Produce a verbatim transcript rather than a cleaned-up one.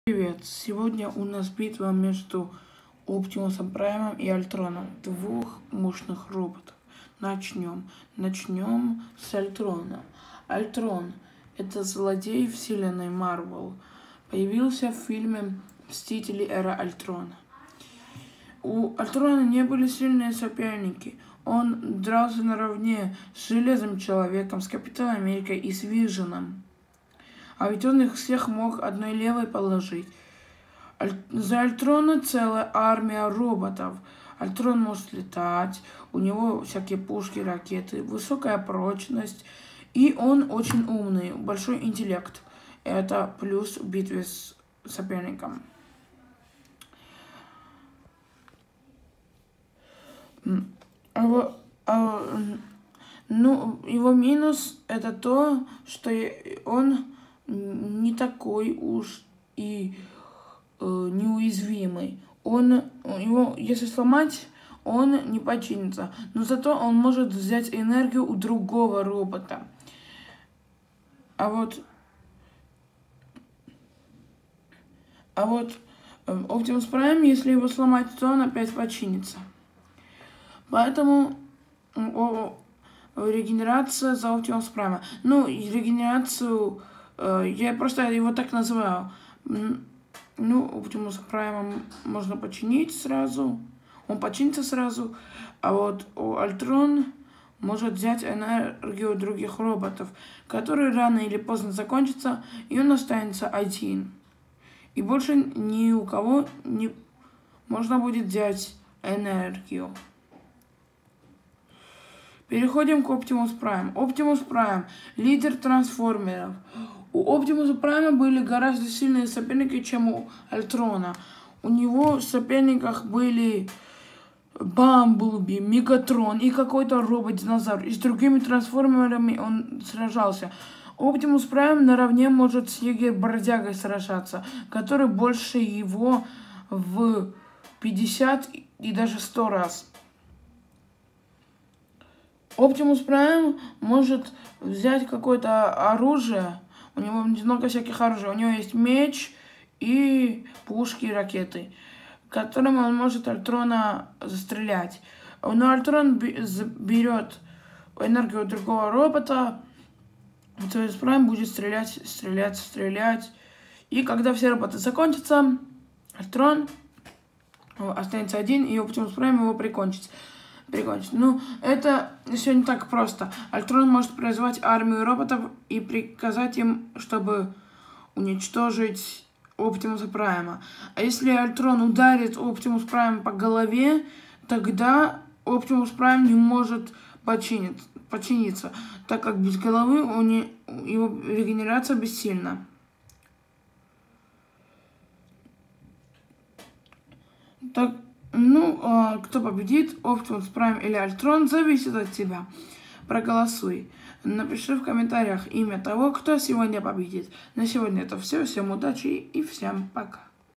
Привет! Сегодня у нас битва между Оптимусом Праймом и Альтроном, двух мощных роботов. Начнем. Начнем с Альтрона. Альтрон — это злодей вселенной Марвел. Появился в фильме «Мстители. Эра Альтрона». У Альтрона не были сильные соперники. Он дрался наравне с Железным Человеком, с Капитаном Америкой и с Виженом. А ведь он их всех мог одной левой положить. Аль... За Альтрона целая армия роботов. Альтрон может летать, у него всякие пушки, ракеты, высокая прочность. И он очень умный, большой интеллект. Это плюс в битве с соперником. А, а, ну, его минус это то, что он не такой уж и э, неуязвимый. Он, его, если сломать, он не починится. Но зато он может взять энергию у другого робота. А вот, а вот Оптимус Прайм, если его сломать, то он опять починится. Поэтому о, регенерация за Оптимус Прайма. Ну, регенерацию... Я просто его так называю. Ну, Оптимус Прайма можно починить сразу. Он починится сразу. А вот у Альтрон может взять энергию других роботов, которые рано или поздно закончатся, и он останется один. И больше ни у кого не можно будет взять энергию. Переходим к Оптимус Прайм. Оптимус Прайм — лидер трансформеров. У Оптимуса Прайма были гораздо сильные соперники, чем у Альтрона. У него в соперниках были Бамблби, Мегатрон и какой-то робот-динозавр. И с другими трансформерами он сражался. Оптимус Прайм наравне может с Егерь-бродягой сражаться, который больше его в пятьдесят и даже сто раз. Оптимус Прайм может взять какое-то оружие. У него много всяких оружий. У него есть меч и пушки, и ракеты, которым он может Альтрона застрелять. Но Альтрон берет энергию другого робота. Оптимус Прайм будет стрелять, стрелять, стрелять. И когда все роботы закончатся, Альтрон останется один, и Оптимус Прайм его прикончит. Прикончить. Ну, это все не так просто. Альтрон может призвать армию роботов и приказать им, чтобы уничтожить Оптимуса Прайма. А если Альтрон ударит Оптимус Прайм по голове, тогда Оптимус Прайм не может починить, починиться, так как без головы у не, его регенерация бессильна. Так. Ну, кто победит, Оптимус Прайм или Альтрон, зависит от тебя. Проголосуй. Напиши в комментариях имя того, кто сегодня победит. На сегодня это все. Всем удачи и всем пока.